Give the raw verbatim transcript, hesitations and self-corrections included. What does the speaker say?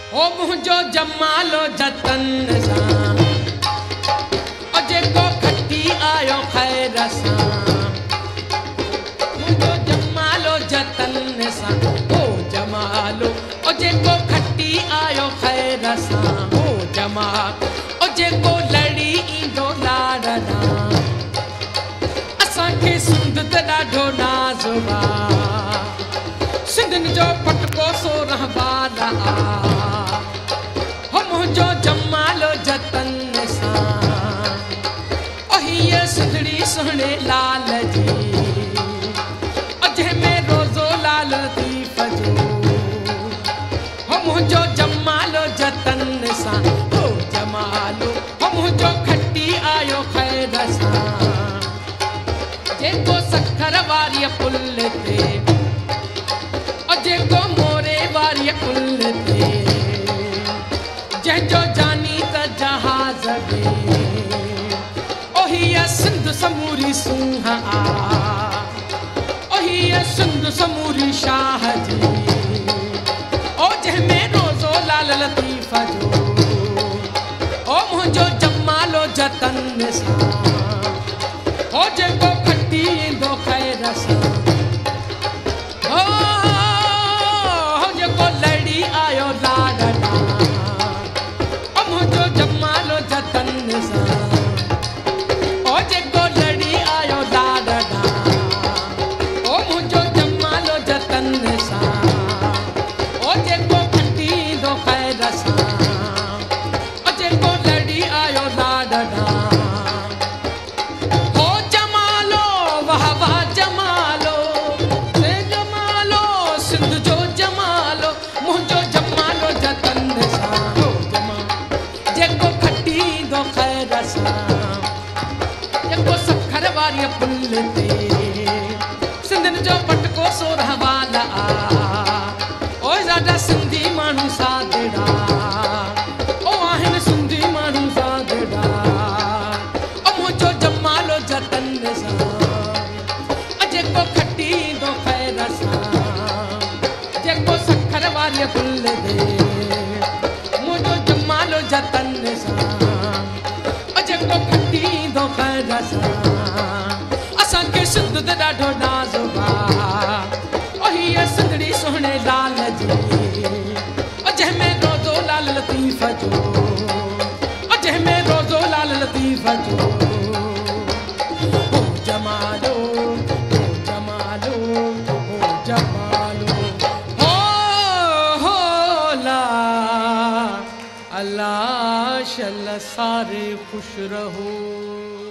ओ मुंहिंजो जमालो जतन सां ओ जेको खटी आयो ख़ैर सां मुंहिंजो जमालो जतन सां ओ जमालो ओ जेको खटी आयो ख़ैर सां ओ जमाल ओ जेको लड़ी ईंदो लाड़ सां असांखे सिंध ते ॾाढो नाज़ आहे सिंधियुनि जो पटको सोरहं बार हो मुंहिंजो जमालो जतन सां ओ हीअ सिंधड़ी सुहिणे लाल जी ओ जंहिंमें रोज़ो लाल लतीफ़ जो हो मुंहिंजो जमालो जतन सां ओ जमालो हो मुंहिंजो खटी आयो ख़ैर सां जेको सखर वारी पुल ते जेको मोरे वारी पुल ते जंहिंजो जानी त जहाज़ में ओ हीअ सिंध समूरी सूंह आ ओ हीअ सिंध समूरी शाह जी ओ जंहिंमें रोज़ो लाल लतीफ़ जो ओ मुंहिंजो जमालो जतन सां ओ जेको खटी ईंदो ख़ैर सां आयो लाडा ओ मुंहिंजो जमालो जतन सां ओ जेको लड़ी आयो लाडा ओ मुंहिंजो जमालो जतन सां ओ जेको खटी ईंदो ख़ैर सां ओ जेको लड़ी आयो लाडा ओ जमालो वाह वाह जमालो से जमालो सिंध जो जमालो मुंहिंजो जमालो जतन सां ओ जमाल जेको खटी ईंदो ख़ैर सां जेको सखर वारी पुल ते सिंधियुनि जो पटको सोरहं वाल आ ओ ॾाढा सिंधी माण्हू सादड़ा ओ आहिनि सिंधी माण्हू सादड़ा ओ मुंहिंजो जमालो जतन सां ओ जेको खटी ईंदो ख़ैर सां जेको सखर वारी पुल ते मुंहिंजो जमालो जतन सां ओ जेको खटी ईंदो ख़ैर सां असांखे सिंध ते ॾाढो नाज़ आहे ओ हीअ सिंधड़ी सुहिणे लाल जी ओ जंहिंमें रोज़ो लाल लतीफ़ जो ओ जंहिंमें रोज़ो लाल लतीफ़ जो ओ जमालो ओ जमालो ओ जमालो अल्लाह शल सारे खुश रहो।